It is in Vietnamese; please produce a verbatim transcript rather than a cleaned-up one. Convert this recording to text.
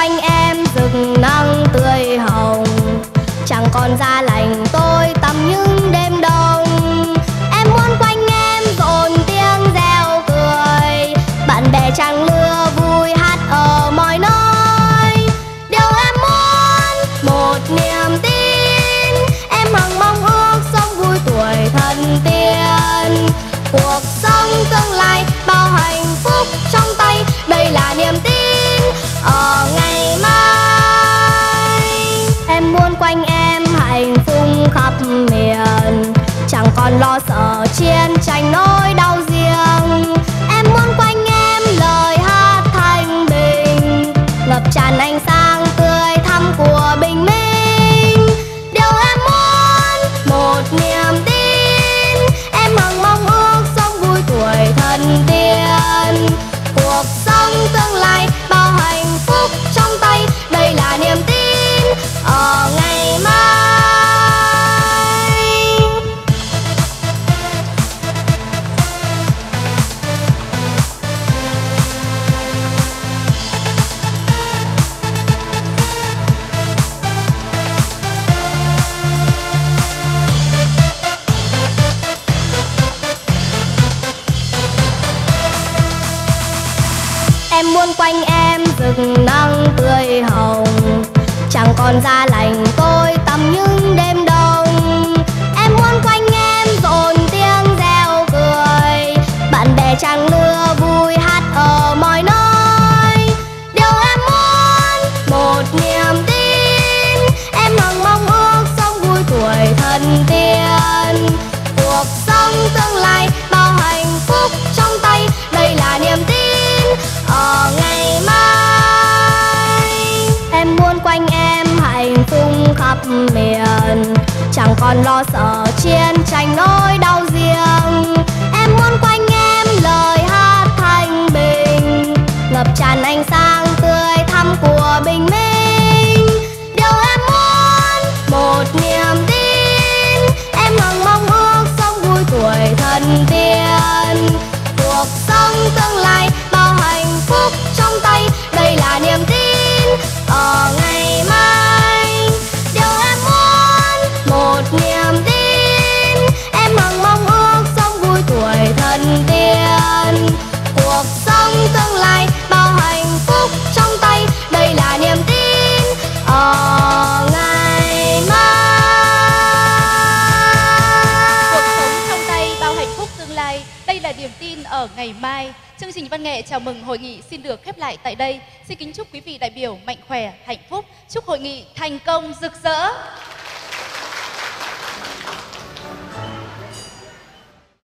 quanh em rực nắng tươi hồng, chẳng còn giá lạnh tôi tắm những đêm đông. Em muốn quanh em rộn tiếng reo cười, bạn bè trăng lưa vui hát ở mọi nơi. Điều em muốn một niềm tin, em hằng mong ước sống vui tuổi thần tiên. Cuộc sống tương lai bao hạnh phúc trong tay, đây là niềm tin ở ngày mai. Em muốn quanh em hạnh phúc khắp miền, chẳng còn lo sợ chiến tranh nỗi đau riêng. Em muốn quanh em lời hát thanh bình, ngập tràn ánh sáng tươi thắm của bình minh. Điều em muốn một niềm tin, em hằng mong ước sống vui tuổi thần tiên. Cuộc sống tương lai bao hạnh phúc trong tay, đây là niềm tin ở ngày mai. Em muốn quanh em rực nắng tươi hồng, chẳng còn giá lạnh tôi tắm những đêm đông. Em muốn quanh em rộn tiếng reo cười, bạn bè trăng lưa vui hát ở mọi nơi. Điều em muốn một niềm tin, em hằng mong ước sống vui tuổi thần tiên. Cuộc sống tương lai bao hạnh phúc trong tay, đây là niềm tin ở ngày mai. Em muốn quanh em hạnh phúc khắp miền, chẳng còn lo sợ chiến tranh nỗi đau riêng. Em muốn quanh em lời hát thanh bình, ngập tràn ánh sáng tươi thắm của bình minh. Điều em muốn một niềm tin, em hằng mong ước sống vui tuổi thần tiên. Cuộc sống tương lai bao hạnh phúc trong tay, đây là niềm tin ở ngày mai. Điều em muốn một niềm tin, em hằng mong ước sống vui tuổi thần tiên. Cuộc sống tương lai bao hạnh phúc trong tay, đây là niềm tin ở ngày mai. Cuộc sống trong tay bao hạnh phúc tương lai, đây là niềm tin ở ngày mai. Chương trình văn nghệ chào mừng hội nghị xin được khép lại tại đây. Xin kính chúc quý vị đại biểu mạnh khỏe, hạnh phúc. Chúc hội nghị thành công rực rỡ.